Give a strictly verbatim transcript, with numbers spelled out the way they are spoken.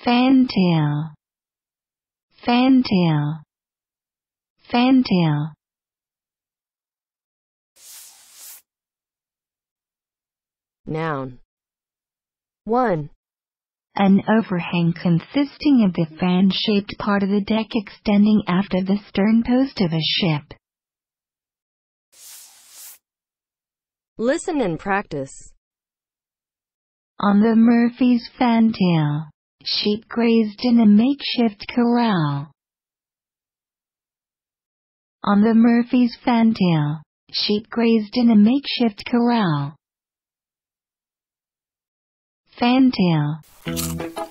Fantail, fantail, fantail. Noun. one. An overhang consisting of the fan-shaped part of the deck extending after the stern post of a ship. Listen and practice. On the Murphy's fantail, sheep grazed in a makeshift corral. On the Murphy's fantail, sheep grazed in a makeshift corral. Fantail.